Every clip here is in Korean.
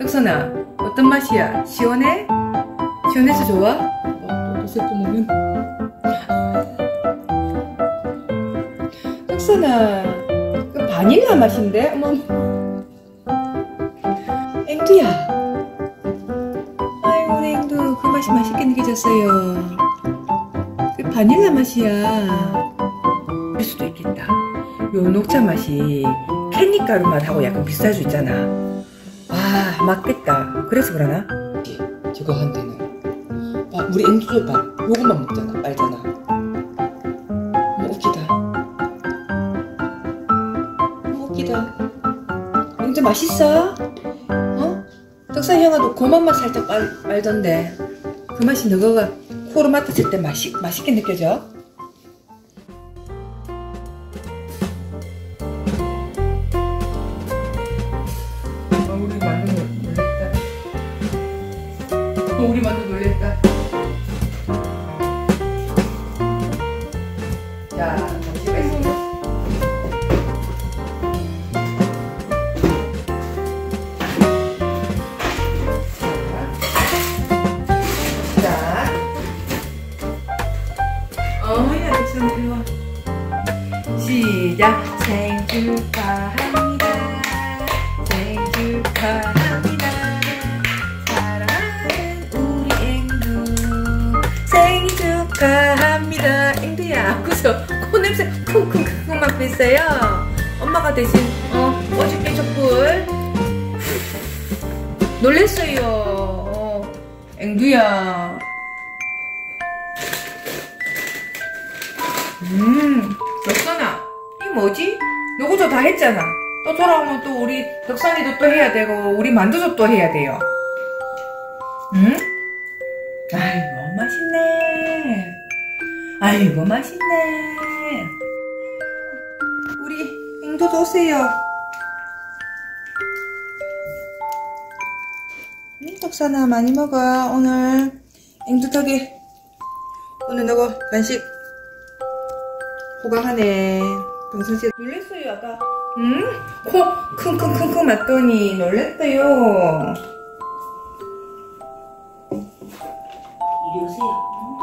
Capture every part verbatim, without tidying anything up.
덕선아, 어떤 맛이야? 시원해? 시원해서 좋아? 어, 또 새콤하면 덕선아, 그 바닐라 맛인데? 어머, 앵두야. 아이고 우리 앵두, 그 맛이 맛있게 느껴졌어요. 그 바닐라 맛이야. 그럴 수도 있겠다. 요 녹차 맛이 캔디가루 맛하고 약간 비슷할 수 있잖아. 아, 맞겠다. 그래서 그러나? 저거 한테는 봐, 우리 앵두도 봐, 요것만 먹잖아, 말잖아. 뭐 웃기다. 뭐 웃기다. 앵두 맛있어? 어? 덕선 형아도 고만 맛 살짝 말, 말던데 그 맛이 너가 코로 맡았을 때 맛이, 맛있게 느껴져? 우리 만두 놀랬다. 어, 우리 만두 놀랬다. 자, 같이 뺐습니다. 자, 어머니야, 덕선 일로 와. 시작. 생일 축하합니다. 생일 축하합니다. 사랑하는 우리 앵두 생일 축하합니다. 앵두야, 그죠? 코 냄새 쿵쿵쿵쿵 맡고 있어요. 엄마가 대신 어 어저께 촛불 놀랬어요. 어, 앵두야. 음, 덕선아, 이 뭐지? 너 그저 다 했잖아. 또 돌아오면 또 우리 덕선이도 또 해야 되고 우리 만두도 또 해야 돼요. 응? 아이고 맛있네. 아이고 맛있네. 우리 앵두도 오세요. 응, 덕선아 많이 먹어. 오늘 앵두 덕에 오늘 너가 간식 호강하네. 동선씨 놀랬어요 아까. 응? 코 킁킁킁킁 맞더니 놀랬어요. 이리 오세요.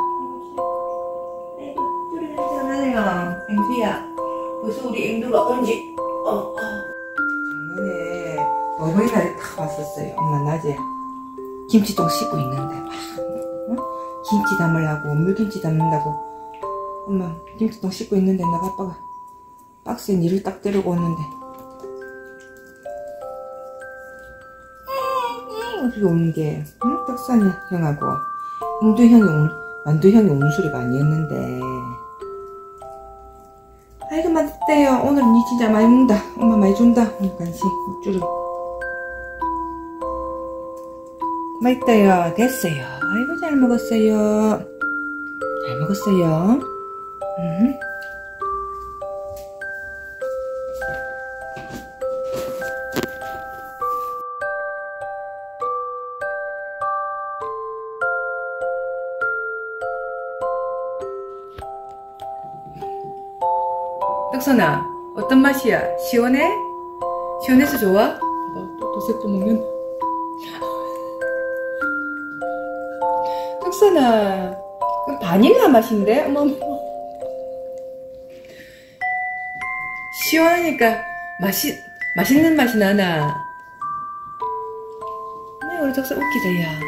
아이고 뚜리 냄새가 나네요. 앵두야, 벌써 우리 앵두가 언제 어, 어. 작년에 어버이날에 딱 왔었어요. 엄마 낮에 김치통 씻고 있는데 막 응? 김치 담으려고 물김치 담는다고 엄마 김치통 씻고 있는데 나 아빠가 박스에 니를 딱 데리고 오는데 어떻게 오는 게 응? 덕선이 형하고 앵두 형이 운, 만두 형이 우는 소리가 아니었는데. 아이고 맛있대요. 오늘은 니 진짜 많이 먹는다. 엄마 많이 준다. 간식 육주를 맛있대요. 됐어요. 아이고 잘 먹었어요. 잘 먹었어요. 음. 덕선아, 어떤 맛이야? 시원해? 시원해서 좋아? 또, 또 새콤하면 덕선아, 그 바닐라 맛인데? 어머, 시원하니까 맛이, 맛있는 맛이 나나? 네, 우리 덕선 웃기다, 야.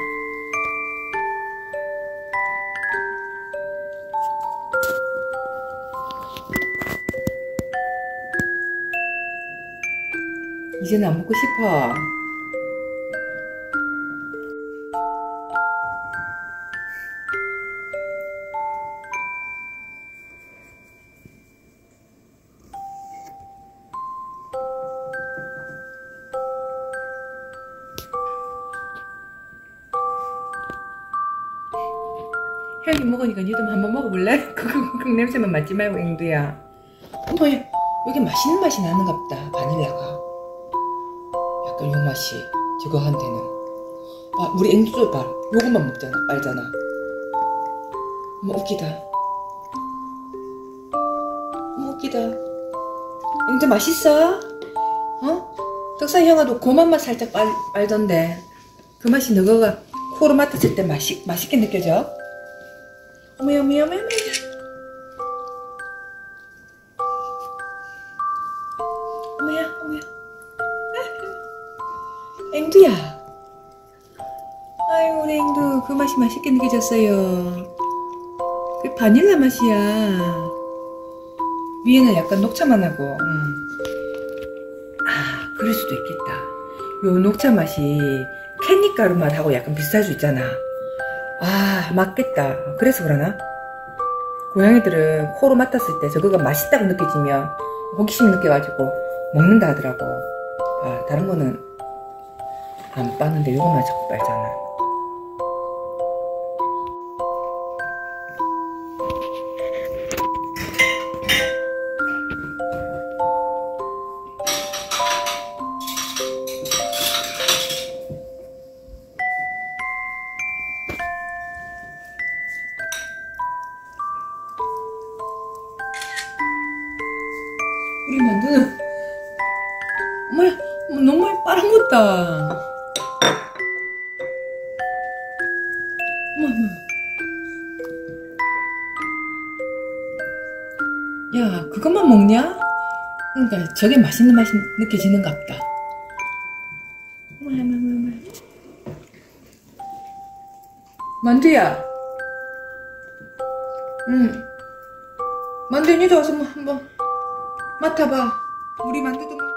이제는 안 먹고 싶어. 형이 먹으니까 니도 한번 먹어볼래? 그 냄새만 맡지 말고 앵두야. 어머, 여기 맛있는 맛이 나는가 보다. 바닐라가 약간 요 맛이 저거 한테는 봐, 우리 앵두도 봐, 요것만 먹잖아, 말잖아. 뭐 웃기다. 뭐 웃기다. 앵두 맛있어? 어? 덕선 형아도 고만 맛 살짝 말, 말던데 그 맛이 너가 코로 맡았을 때 맛이, 맛있게 느껴져? 어머야, 어머야, 어머야, 어머야. 어머야, 어머야. 앵두야. 아이고, 우리 앵두. 그 맛이 맛있게 느껴졌어요. 그 바닐라 맛이야. 위에는 약간 녹차만 하고. 음. 아, 그럴 수도 있겠다. 요 녹차 맛이 캔디가루 맛하고 약간 비슷할 수 있잖아. 아, 맞겠다. 그래서 그러나? 고양이들은 코로 맡았을 때 저거가 맛있다고 느껴지면 호기심 느껴가지고 먹는다 하더라고. 아, 다른 거는 안 빠는데 요거만 자꾸 빨잖아. 우리 만두는 어머야, 너무 많이 빨아먹었다. 어머, 어머. 야, 그것만 먹냐? 그러니까 저게 맛있는 맛이 느껴지는가 보다. 어머, 어머, 어머, 어머. 만두야. 응. 만두, 니도 와서 뭐 한번 맡아봐. 우리 만두도